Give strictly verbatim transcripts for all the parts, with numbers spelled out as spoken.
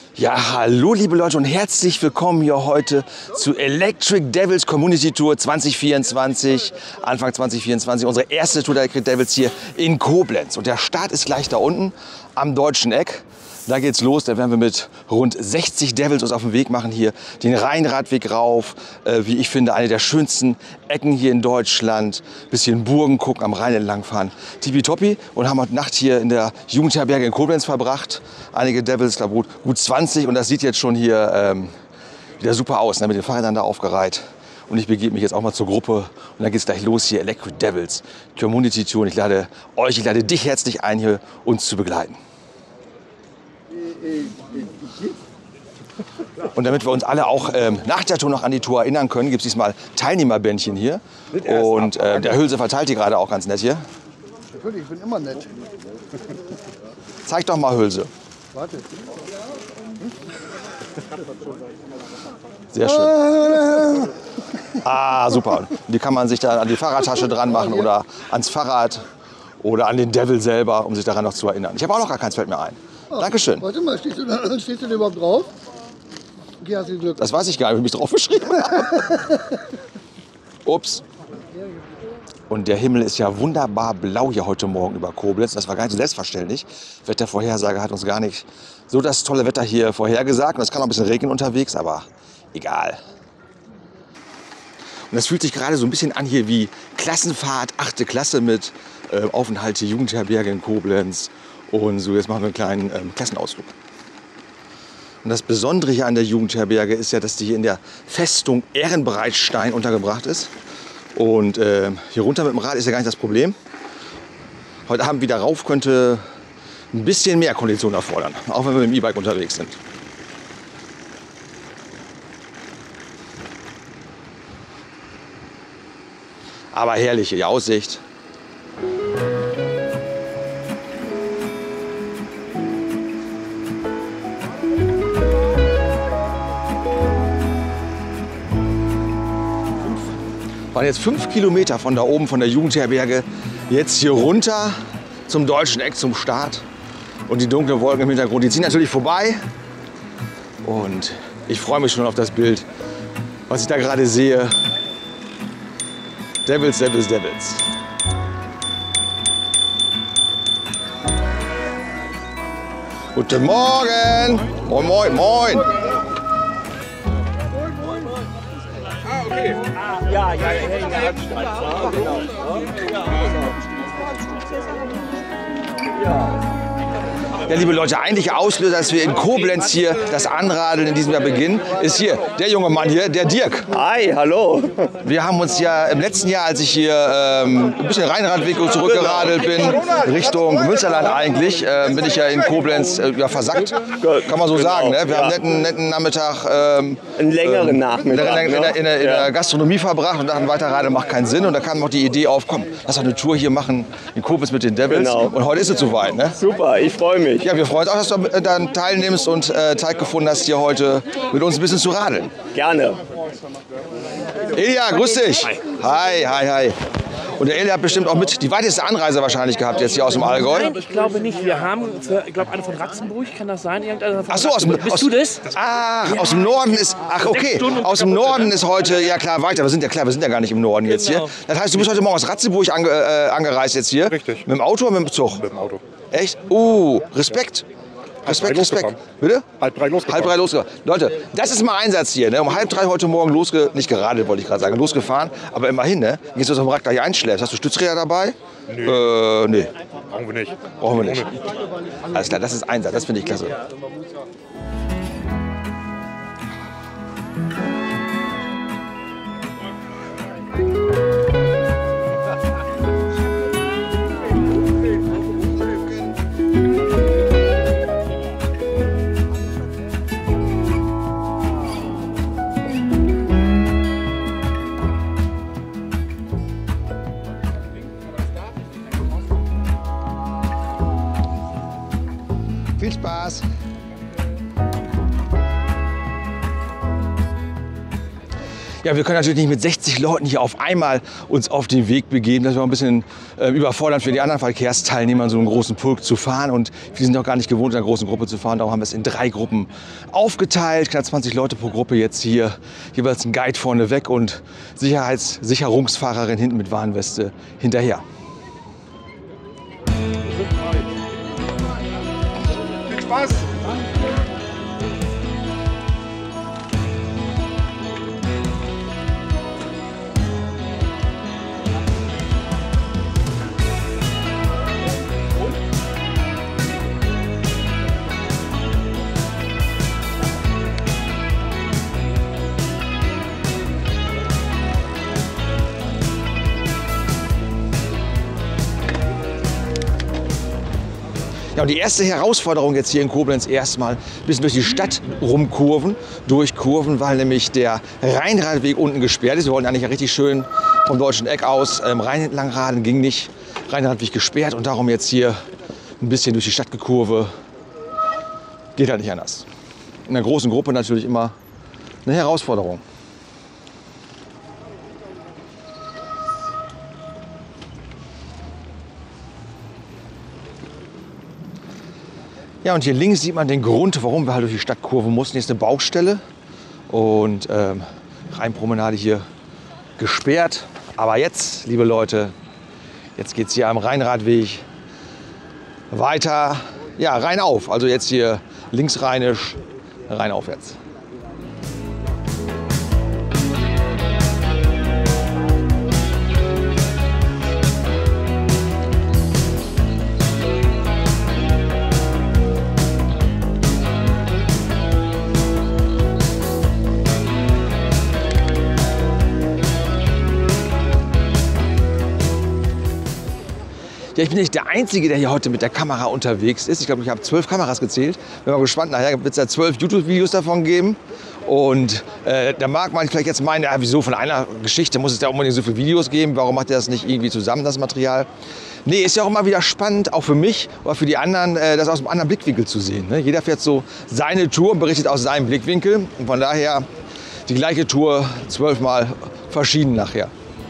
Ja, hallo liebe Leute und herzlich willkommen hier heute zu Electric Devils Community Tour zwanzig vierundzwanzig, Anfang zwanzig vierundzwanzig, unsere erste Tour der Electric Devils hier in Koblenz. Und der Start ist gleich da unten am Deutschen Eck. Da geht's los, da werden wir mit rund sechzig Devils uns auf den Weg machen, hier den Rheinradweg rauf, äh, wie ich finde, eine der schönsten Ecken hier in Deutschland. Bisschen Burgen gucken, am Rhein entlang fahren. Tippitoppi, und haben heute Nacht hier in der Jugendherberge in Koblenz verbracht. Einige Devils, glaube gut, gut zwanzig, und das sieht jetzt schon hier ähm, wieder super aus, ne, mit den Fahrrädern da aufgereiht. Und ich begebe mich jetzt auch mal zur Gruppe und dann geht's gleich los hier, Electric Devils Community Tour. Und ich lade euch, ich lade dich herzlich ein, hier uns zu begleiten. Und damit wir uns alle auch ähm, nach der Tour noch an die Tour erinnern können, gibt es diesmal Teilnehmerbändchen hier. Und äh, der Hülse verteilt die gerade auch ganz nett hier. Natürlich, ich bin immer nett. Zeig doch mal, Hülse. Warte. Sehr schön. Ah, super. Die kann man sich dann an die Fahrradtasche dran machen oder ans Fahrrad oder an den Devil selber, um sich daran noch zu erinnern. Ich habe auch noch gar keins, fällt mir ein. Dankeschön. Warte mal, stehst du da, stehst du da überhaupt drauf? Okay, hast du Glück. Das weiß ich gar nicht, ob ich mich drauf geschrieben habe. Ups. Und der Himmel ist ja wunderbar blau hier heute Morgen über Koblenz. Das war gar nicht so selbstverständlich. Wettervorhersage hat uns gar nicht so das tolle Wetter hier vorhergesagt. Und es kann auch ein bisschen regnen unterwegs, aber egal. Und das fühlt sich gerade so ein bisschen an hier wie Klassenfahrt, achte Klasse mit äh, Aufenthalt hier, Jugendherberge in Koblenz. Und so, jetzt machen wir einen kleinen ähm, Klassenausflug. Und das Besondere hier an der Jugendherberge ist ja, dass die hier in der Festung Ehrenbreitstein untergebracht ist. Und äh, hier runter mit dem Rad ist ja gar nicht das Problem. Heute Abend wieder rauf könnte ein bisschen mehr Kondition erfordern, auch wenn wir mit dem E-Bike unterwegs sind. Aber herrlich hier, die Aussicht. Wir waren jetzt fünf Kilometer von da oben, von der Jugendherberge, jetzt hier runter zum Deutschen Eck, zum Start. Und die dunklen Wolken im Hintergrund, die ziehen natürlich vorbei. Und ich freue mich schon auf das Bild, was ich da gerade sehe. Devils, Devils, Devils. Guten Morgen! Moin, moin, moin! Ja, ja, ja, ja, ja. Ja, liebe Leute, eigentlicher Auslöser, dass wir in Koblenz hier das Anradeln in diesem Jahr beginnen, ist hier der junge Mann hier, der Dirk. Hi, hallo. Wir haben uns ja im letzten Jahr, als ich hier ähm, ein bisschen Rheinradweg zurückgeradelt bin, Richtung Münsterland eigentlich, äh, bin ich ja in Koblenz äh, ja, versackt, kann man so genau, sagen. Ne? Wir ja. haben einen netten, netten Nachmittag ähm, einen längeren ähm, Nachmittag in, der, in, der, in der Gastronomie verbracht und dachten, Weiterradeln macht keinen Sinn. Und da kam noch die Idee auf, komm, lass doch eine Tour hier machen in Koblenz mit den Devils. Genau. Und heute ist es soweit. Ne? Super, ich freue mich. Ja, wir freuen uns auch, dass du dann teilnimmst und äh, Zeit gefunden hast, hier heute mit uns ein bisschen zu radeln. Gerne. Elia, grüß dich. Hi, hi, hi. Und der Elia hat bestimmt auch mit die weiteste Anreise wahrscheinlich gehabt jetzt hier aus dem Allgäu. Nein, ich glaube nicht. Wir haben, für, ich glaube, eine von Ratzenburg, kann das sein? Irgendeiner von Ach so, aus dem, Bist aus, du das? Ah, aus dem Norden ist, ach okay, aus dem Norden ist heute, ja klar, weiter. Wir sind ja klar, wir sind ja gar nicht im Norden jetzt hier. Genau. Das heißt, du bist heute Morgen aus Ratzenburg ange, äh, angereist jetzt hier? Richtig. Mit dem Auto oder mit dem Zug? Mit dem Auto. Echt? Uh, Respekt. Respekt, drei Respekt. losgefahren. Bitte? Halb drei losgefahren. Halb drei losgefahren. Leute, das ist mal Einsatz hier. Ne? Um halb drei heute Morgen losge... Nicht geradelt, wollte ich gerade sagen. Losgefahren. Aber immerhin, ne? Gehst du zum Rad gleich einschläfst. Hast du Stützräder dabei? Nee. Äh, nee. Brauchen wir nicht. Brauchen wir nicht. Alles klar, das ist Einsatz. Das finde ich klasse. Viel Spaß! Ja, wir können natürlich nicht mit sechzig Leuten hier auf einmal uns auf den Weg begeben. Das wäre ein bisschen äh, überfordernd für die anderen Verkehrsteilnehmer, so einen großen Pulk zu fahren. Und wir sind auch gar nicht gewohnt, in einer großen Gruppe zu fahren. Darum haben wir es in drei Gruppen aufgeteilt. Knapp zwanzig Leute pro Gruppe jetzt hier. Jeweils ein Guide vorne weg und Sicherheitssicherungsfahrerin hinten mit Warnweste hinterher. Viel Spaß! Ja, und die erste Herausforderung jetzt hier in Koblenz erstmal ein bisschen durch die Stadt rumkurven, durchkurven, weil nämlich der Rheinradweg unten gesperrt ist. Wir wollten eigentlich ja richtig schön vom Deutschen Eck aus ähm, Rhein entlang radeln, ging nicht. Rheinradweg gesperrt und darum jetzt hier ein bisschen durch die Stadt gekurve. Geht halt nicht anders. In einer großen Gruppe natürlich immer eine Herausforderung. Ja, und hier links sieht man den Grund, warum wir halt durch die Stadt kurven mussten. Hier ist eine Baustelle und ähm, Rheinpromenade hier gesperrt. Aber jetzt, liebe Leute, jetzt geht es hier am Rheinradweg weiter, ja, rheinauf. Also jetzt hier linksrheinisch, rheinaufwärts. Ja, ich bin nicht der Einzige, der hier heute mit der Kamera unterwegs ist. Ich glaube, ich habe zwölf Kameras gezählt. Bin mal gespannt, nachher wird es ja zwölf YouTube-Videos davon geben. Und äh, da mag man vielleicht jetzt meinen, ja, wieso von einer Geschichte muss es da unbedingt so viele Videos geben? Warum macht ihr das nicht irgendwie zusammen, das Material? Nee, ist ja auch immer wieder spannend, auch für mich oder für die anderen, äh, das aus einem anderen Blickwinkel zu sehen. Ne? Jeder fährt so seine Tour und berichtet aus seinem Blickwinkel. Und von daher die gleiche Tour zwölfmal verschieden nachher.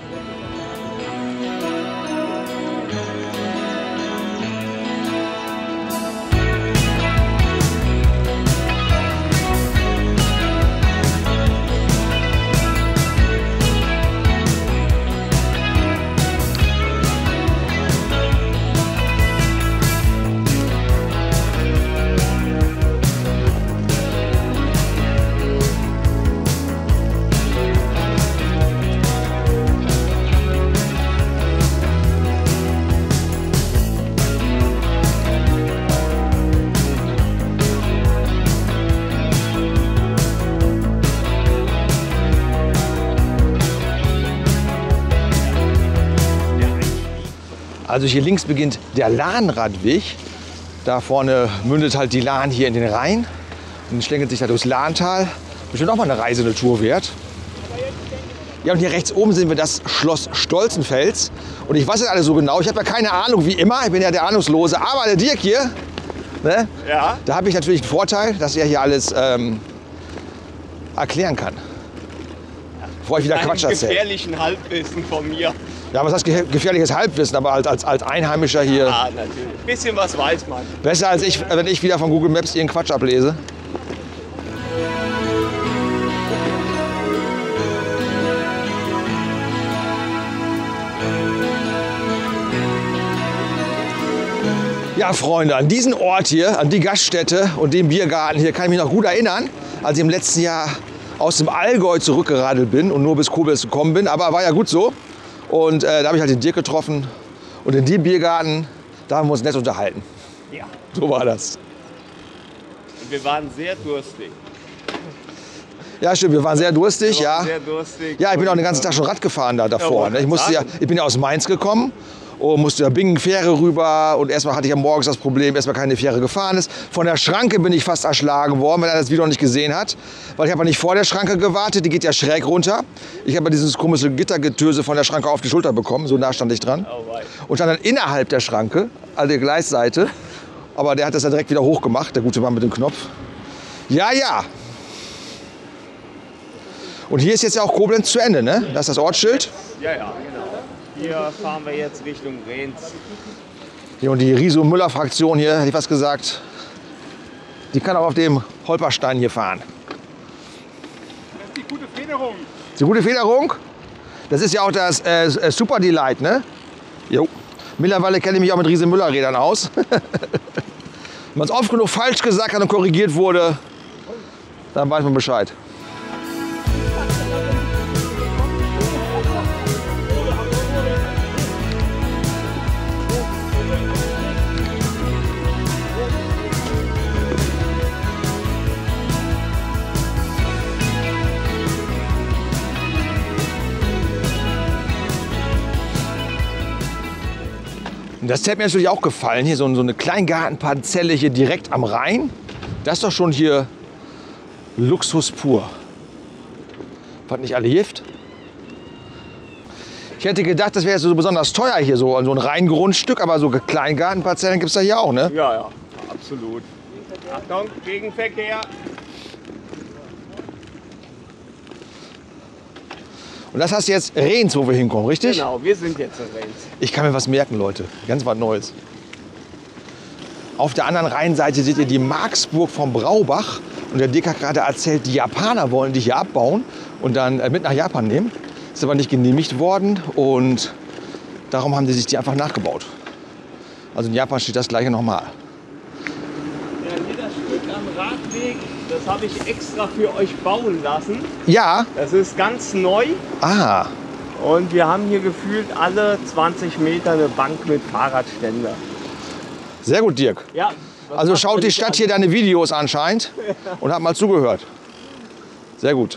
Also hier links beginnt der Lahnradweg. Da vorne mündet halt die Lahn hier in den Rhein und schlängelt sich da durchs Lahntal. Bestimmt auch mal eine Reise, eine Tour wert. Ja, und hier rechts oben sehen wir das Schloss Stolzenfels. Und ich weiß nicht alle so genau, ich habe ja keine Ahnung, wie immer, ich bin ja der Ahnungslose. Aber der Dirk hier, ne, Ja. da habe ich natürlich einen Vorteil, dass er hier alles ähm, erklären kann. Bevor ich wieder Quatsch Einen erzähle. gefährlichen Halbwissen von mir. Ja, was heißt ge- gefährliches Halbwissen, aber als, als, als Einheimischer hier Ah, natürlich. Bisschen was weiß man. besser als ich, wenn ich wieder von Google Maps ihren Quatsch ablese. Ja, Freunde, an diesen Ort hier, an die Gaststätte und den Biergarten hier kann ich mich noch gut erinnern, als ich im letzten Jahr aus dem Allgäu zurückgeradelt bin und nur bis Koblenz gekommen bin. Aber war ja gut so. Und äh, da habe ich halt den Dirk getroffen. Und in dem Biergarten, da haben wir uns nett unterhalten. Ja. So war das. Und wir waren sehr durstig. Ja, stimmt, wir waren sehr durstig, Wir waren ja. Sehr durstig. Ja, ich bin auch den ganzen Tag schon Rad gefahren da davor. Ja, ne? Ich, musste ja, sagen. ich bin ja aus Mainz gekommen und musste ja Bingen-Fähre rüber. Und erstmal hatte ich ja morgens das Problem, erstmal keine Fähre gefahren ist. Von der Schranke bin ich fast erschlagen worden, wenn er das Video noch nicht gesehen hat. Weil ich habe ja nicht vor der Schranke gewartet, die geht ja schräg runter. Ich habe ja dieses komische Gittergetöse von der Schranke auf die Schulter bekommen, so nah stand ich dran. Oh, wei. Und stand dann innerhalb der Schranke, also der Gleisseite. Aber der hat das ja direkt wieder hochgemacht, der gute Mann mit dem Knopf. Ja, ja. Und hier ist jetzt ja auch Koblenz zu Ende, ne? Das ist das Ortsschild. Ja, ja, genau. Hier fahren wir jetzt Richtung Rehns. Hier und die Riso-Müller-Fraktion hier, hätte ich was gesagt, die kann auch auf dem Holperstein hier fahren. Das ist die gute Federung. Das ist die gute Federung. Das ist ja auch das äh, Super Delight, ne? Jo. Mittlerweile kenne ich mich auch mit Riese-Müller-Rädern aus. Wenn man es oft genug falsch gesagt hat und korrigiert wurde, dann weiß man Bescheid. Und das hat mir natürlich auch gefallen, hier so, so eine Kleingartenparzelle hier direkt am Rhein. Das ist doch schon hier Luxus pur. Was nicht alle Gift? Ich hätte gedacht, das wäre jetzt so besonders teuer hier, so, so ein Rheingrundstück, aber so Kleingartenparzellen gibt es da hier auch, ne? Ja, ja, absolut. Achtung, Gegenverkehr. Und das heißt jetzt Rehns, wo wir hinkommen, richtig? Genau, wir sind jetzt in Rehns. Ich kann mir was merken, Leute. Ganz was Neues. Auf der anderen Rheinseite seht ihr die Marksburg vom Braubach. Und der Dick hat gerade erzählt, die Japaner wollen die hier abbauen und dann mit nach Japan nehmen. Ist aber nicht genehmigt worden und darum haben sie sich die einfach nachgebaut. Also in Japan steht das gleiche nochmal. Ja, hier das Stück am Radweg, das habe ich extra für euch bauen lassen. Ja. Das ist ganz neu. Ah. Und wir haben hier gefühlt alle zwanzig Meter eine Bank mit Fahrradständer. Sehr gut, Dirk. Ja. Also schaut die Stadt hier deine Videos anscheinend und hat mal zugehört. Sehr gut.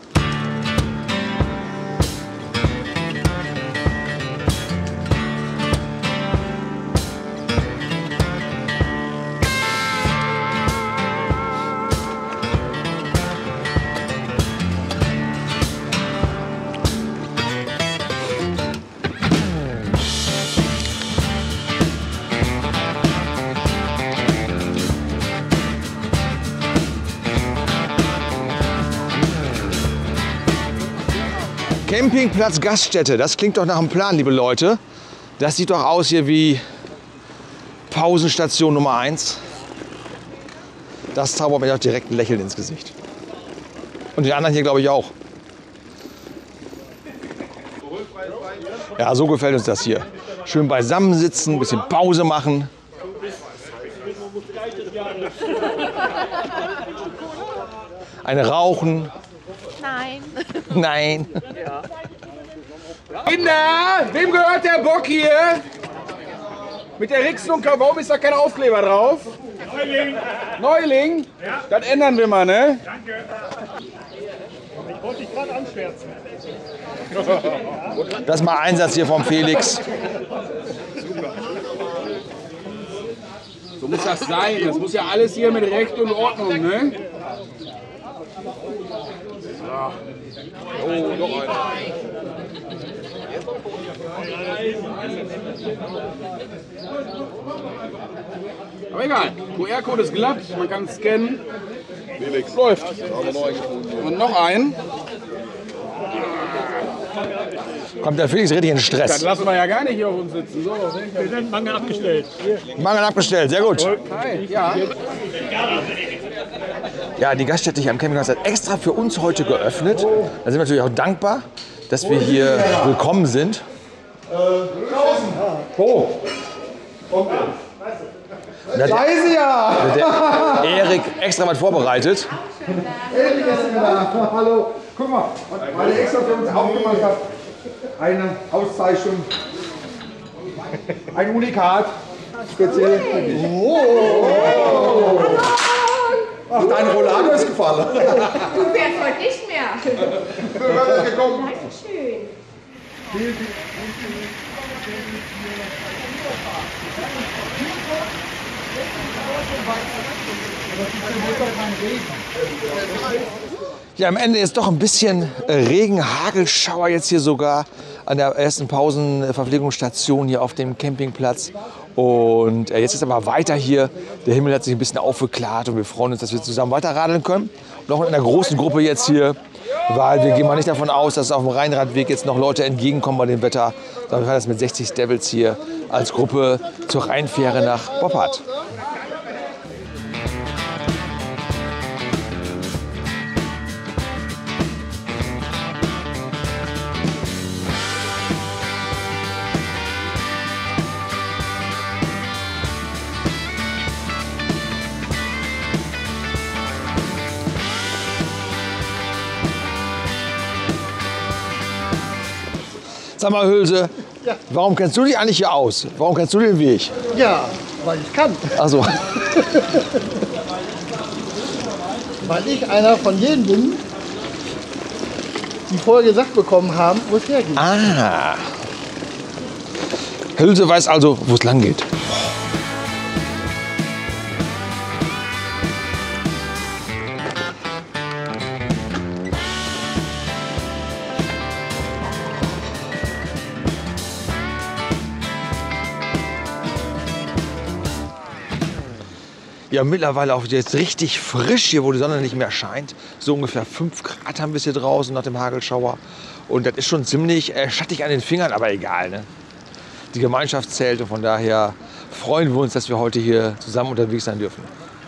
Campingplatz Gaststätte, das klingt doch nach einem Plan, liebe Leute. Das sieht doch aus hier wie Pausenstation Nummer eins. Das zaubert mir doch direkt ein Lächeln ins Gesicht. Und die anderen hier glaube ich auch. Ja, so gefällt uns das hier. Schön beisammensitzen, ein bisschen Pause machen. Eine rauchen. Nein. Nein. Kinder, wem gehört der Bock hier? Mit der Rixen und Warum ist da kein Aufkleber drauf? Neuling. Neuling? Ja. Das ändern wir mal, ne? Danke. Ich wollte dich gerade anschwärzen. Das ist mal Einsatz hier vom Felix. So muss das sein. Das muss ja alles hier mit Recht und Ordnung, ne? Oh, noch einer. Aber egal, Q R-Code ist glatt, man kann es scannen. Felix läuft. Und noch einen. Kommt der Felix richtig in Das Stress. lassen wir ja gar nicht hier auf uns sitzen. So, Wir sind Mangel abgestellt. Mangel abgestellt, sehr gut. hi. Ja. Ja, die Gaststätte hier am Campingplatz hat extra für uns heute geöffnet. Da sind wir natürlich auch dankbar, dass wir hier willkommen sind. Oh. Da Da ist sie ja! hat der Erik extra was vorbereitet. Endlich ist sie da. Hallo. Guck mal, weil ich extra für uns aufgemacht habe. Eine Auszeichnung. Ein Unikat. Speziell für dich. Oh. Ach, dein Rollator ist gefallen. Du fährst heute nicht mehr. Du bist gekommen. Dankeschön. Ja, am Ende ist doch ein bisschen Regen, Hagelschauer jetzt hier sogar an der ersten Pausenverpflegungsstation hier auf dem Campingplatz. Und jetzt ist aber weiter hier. Der Himmel hat sich ein bisschen aufgeklart und wir freuen uns, dass wir zusammen weiter radeln können. Und auch in einer großen Gruppe jetzt hier weil wir gehen mal nicht davon aus, dass auf dem Rheinradweg jetzt noch Leute entgegenkommen bei dem Wetter. Sondern wir fahren jetzt mit sechzig Devils hier als Gruppe zur Rheinfähre nach Boppard. Sag mal, Hülse, Ja. warum kennst du dich eigentlich hier aus? Warum kennst du den Weg? Ja, weil ich kann. Ach so. Weil ich einer von jenen bin, die vorher gesagt bekommen haben, wo es hergeht. Ah. Hülse weiß also, wo es lang geht. Ja, mittlerweile auch jetzt richtig frisch hier, wo die Sonne nicht mehr scheint. So ungefähr fünf Grad haben wir es hier draußen nach dem Hagelschauer. Und das ist schon ziemlich äh, schattig an den Fingern, aber egal. Ne? Die Gemeinschaft zählt und von daher freuen wir uns, dass wir heute hier zusammen unterwegs sein dürfen.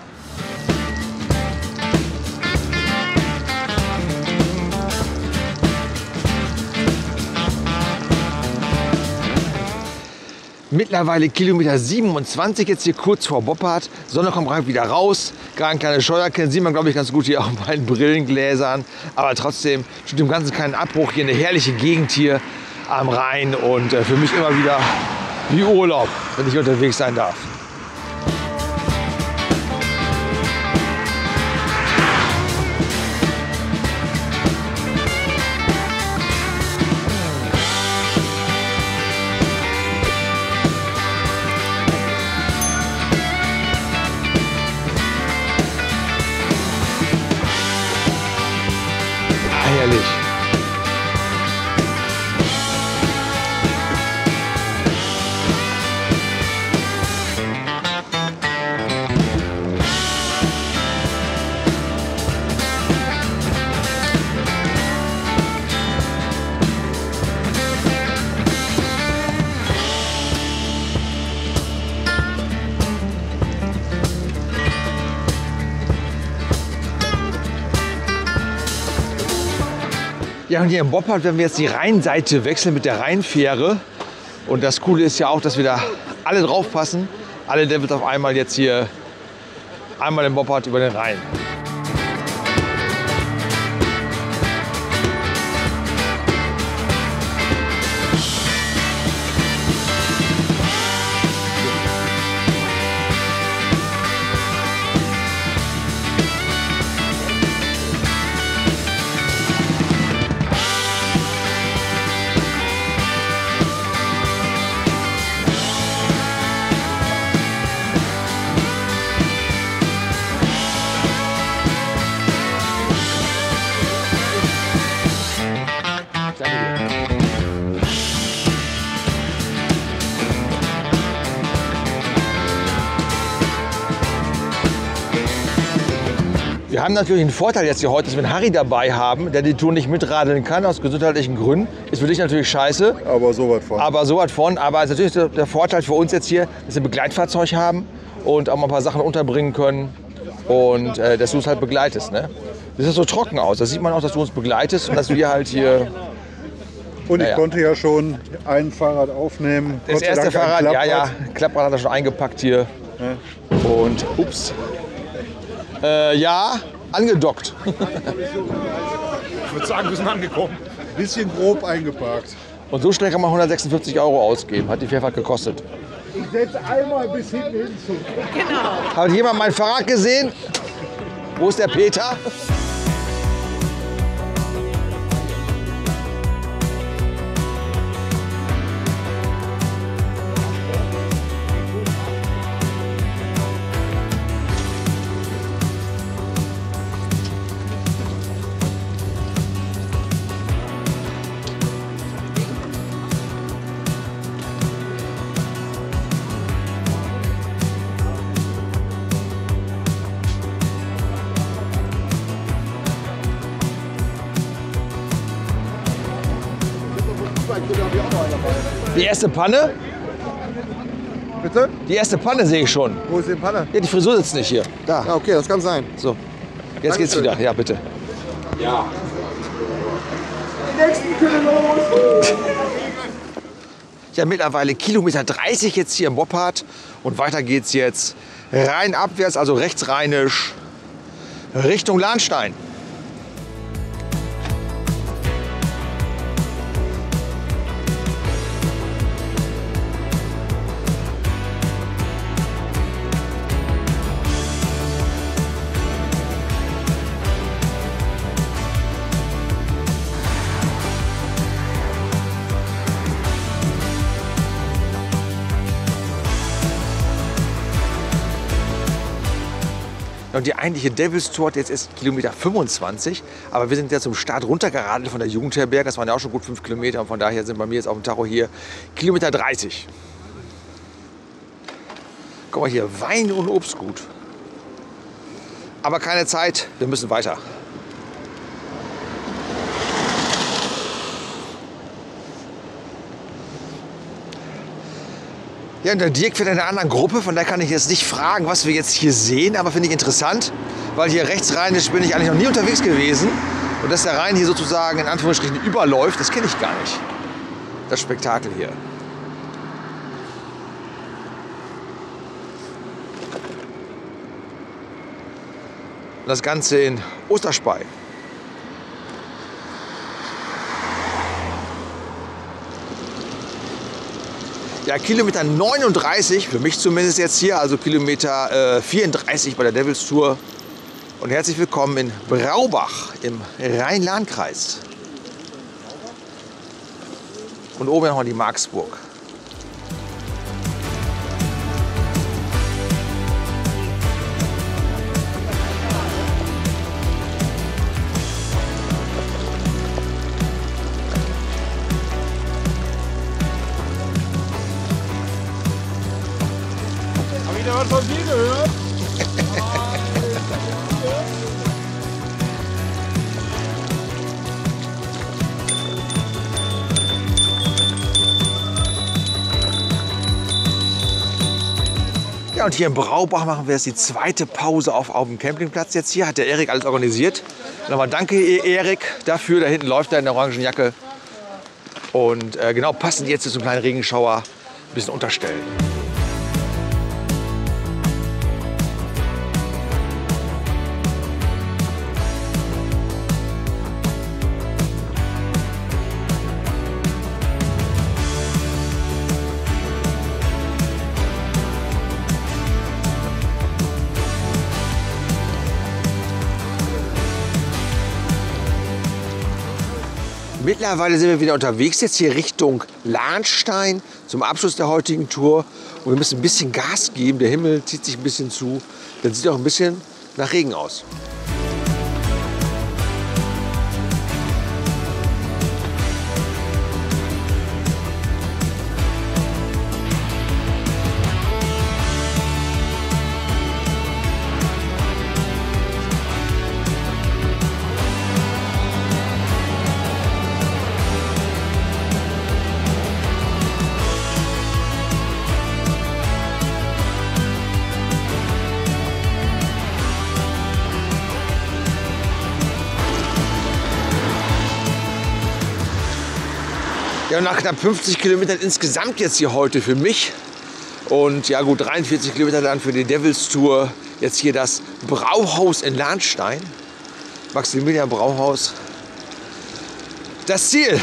Mittlerweile Kilometer siebenundzwanzig, jetzt hier kurz vor Boppard. Sonne kommt gerade wieder raus. Gerade ein kleines Scheuerchen, sieht man, glaube ich, ganz gut hier auf meinen Brillengläsern. Aber trotzdem, tut dem Ganzen keinen Abbruch. Hier eine herrliche Gegend hier am Rhein. Und äh, für mich immer wieder wie Urlaub, wenn ich unterwegs sein darf. Herrlich. Ja, und hier in Boppard werden wir jetzt die Rheinseite wechseln mit der Rheinfähre. Und das Coole ist ja auch, dass wir da alle drauf passen. Alle Devils auf einmal jetzt hier einmal in Boppard über den Rhein. Wir haben natürlich einen Vorteil jetzt hier heute, dass wir einen Harry dabei haben, der die Tour nicht mitradeln kann, aus gesundheitlichen Gründen. Ist für dich natürlich scheiße. Aber so was von. Aber so was von. Aber es ist natürlich der, der Vorteil für uns jetzt hier, dass wir ein Begleitfahrzeug haben und auch mal ein paar Sachen unterbringen können. Und äh, dass du es halt begleitest. Ne? Das sieht so trocken aus. Da sieht man auch, dass du uns begleitest und dass wir halt hier... Und ich naja. konnte ja schon ein Fahrrad aufnehmen. Das Gott sei erste Dank ein Fahrrad, ja, Klapprad. ja, Klapprad hat er schon eingepackt hier. Ja. Und ups. Äh, ja, angedockt. Ich würde sagen, wir sind angekommen. Bisschen grob eingeparkt. Und so schnell kann man hundertsechsundfünfzig Euro ausgeben. Hat die Fährfahrt gekostet. Ich setze einmal bis hinten hinzu. Hat jemand mein Fahrrad gesehen? Wo ist der Peter? Die erste Panne? Bitte? Die erste Panne sehe ich schon. Wo ist die Panne? Ja, die Frisur sitzt nicht hier. Da. Ja, okay, das kann sein. So. Jetzt geht's wieder. Ja, bitte. Ja. Ja, mittlerweile Kilometer dreißig jetzt hier im Boppard. Und weiter geht's jetzt rheinabwärts, also rechtsrheinisch, Richtung Lahnstein. Und die eigentliche Devil's Tour hat jetzt ist Kilometer fünfundzwanzig, aber wir sind ja zum Start runtergeradelt von der Jugendherberge. Das waren ja auch schon gut fünf Kilometer und von daher sind bei mir jetzt auf dem Tacho hier Kilometer dreißig. Guck mal hier, Wein und Obstgut. Aber keine Zeit, wir müssen weiter. Ja, und der Dirk fährt in einer anderen Gruppe, von daher kann ich jetzt nicht fragen, was wir jetzt hier sehen, aber finde ich interessant, weil hier rechtsrheinisch bin ich eigentlich noch nie unterwegs gewesen und dass der Rhein hier sozusagen in Anführungsstrichen überläuft, das kenne ich gar nicht, das Spektakel hier. Und das Ganze in Osterspey. Ja, Kilometer neununddreißig, für mich zumindest jetzt hier, also Kilometer äh, vierunddreißig bei der Devil's Tour. Und herzlich willkommen in Braubach im Rhein-Lahn-Kreis. Und oben nochmal die Marksburg. Was von dir gehört? Ja, und hier in Braubach machen wir jetzt die zweite Pause auf, auf dem Campingplatz jetzt hier. Hat der Erik alles organisiert. Nochmal danke, Erik, dafür. Da hinten läuft er in der orangen Jacke. Und äh, genau passend jetzt zum kleinen Regenschauer ein bisschen unterstellen. Mittlerweile sind wir wieder unterwegs, jetzt hier Richtung Lahnstein zum Abschluss der heutigen Tour. Und wir müssen ein bisschen Gas geben, der Himmel zieht sich ein bisschen zu. Dann sieht auch ein bisschen nach Regen aus. Ja, nach knapp fünfzig Kilometern insgesamt jetzt hier heute für mich und ja gut dreiundvierzig Kilometer dann für die Devil's Tour. Jetzt hier das Brauhaus in Lahnstein, Maximilian Brauhaus. Das Ziel.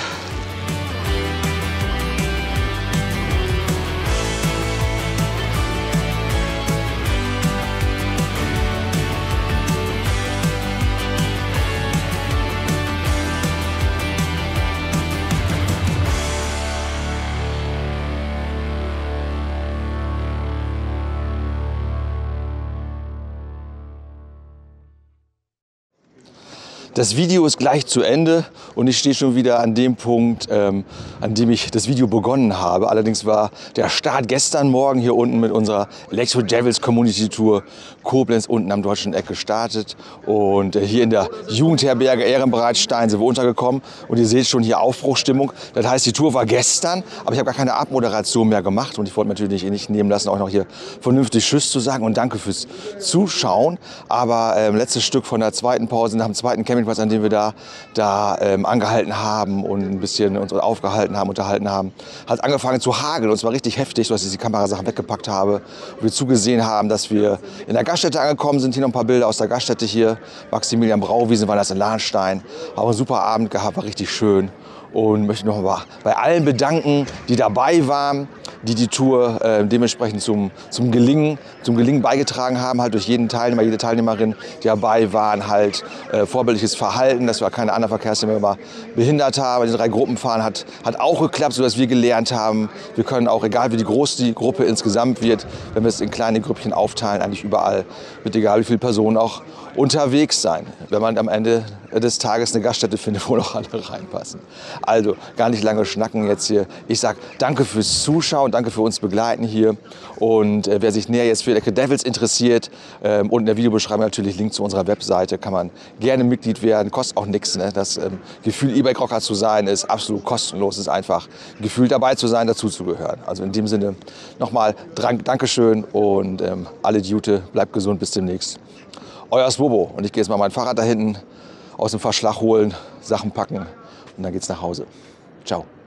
Das Video ist gleich zu Ende und ich stehe schon wieder an dem Punkt, ähm, an dem ich das Video begonnen habe. Allerdings war der Start gestern Morgen hier unten mit unserer Electric Devils Community Tour Koblenz unten am Deutschen Eck gestartet. Und äh, hier in der Jugendherberge Ehrenbreitstein sind wir untergekommen. Und ihr seht schon hier Aufbruchstimmung. Das heißt, die Tour war gestern, aber ich habe gar keine Abmoderation mehr gemacht. Und ich wollte natürlich nicht nehmen lassen, auch noch hier vernünftig Tschüss zu sagen und danke fürs Zuschauen. Aber ähm, letztes Stück von der zweiten Pause, nach dem zweiten Campingplatz, an dem wir da, da ähm, angehalten haben und ein bisschen uns aufgehalten haben, unterhalten haben, hat angefangen zu hageln. Und zwar richtig heftig, sodass ich die Kamerasachen weggepackt habe. Und wir zugesehen haben, dass wir in der Gaststätte angekommen sind. Hier noch ein paar Bilder aus der Gaststätte hier. Maximilian Brauwiesen war das in Lahnstein. Haben einen super Abend gehabt, war richtig schön. Und möchte noch mal bei allen bedanken, die dabei waren, die die Tour äh, dementsprechend zum, zum, Gelingen, zum Gelingen beigetragen haben, halt durch jeden Teilnehmer, jede Teilnehmerin, die dabei waren, halt äh, vorbildliches Verhalten, dass wir keine anderen Verkehrsteilnehmer behindert haben. Die drei Gruppen fahren hat, hat auch geklappt, sodass wir gelernt haben, wir können auch, egal wie die groß die Gruppe insgesamt wird, wenn wir es in kleine Grüppchen aufteilen, eigentlich überall, mit egal wie viele Personen auch unterwegs sein, wenn man am Ende des Tages eine Gaststätte findet, wo noch alle reinpassen. Also gar nicht lange schnacken jetzt hier. Ich sage danke fürs Zuschauen, danke für uns Begleiten hier. Und äh, wer sich näher jetzt für Electric Devils interessiert, ähm, unten in der Videobeschreibung natürlich Link zu unserer Webseite, kann man gerne Mitglied werden, kostet auch nichts. Ne? Das ähm, Gefühl, E-Bike-Rocker zu sein, ist absolut kostenlos, ist einfach ein Gefühl dabei zu sein, dazu zu gehören. Also in dem Sinne nochmal Dankeschön und ähm, alle Jute, bleibt gesund, bis demnächst. Euer Swobo. Und ich gehe jetzt mal mein Fahrrad da hinten aus dem Verschlag holen, Sachen packen und dann geht's nach Hause. Ciao.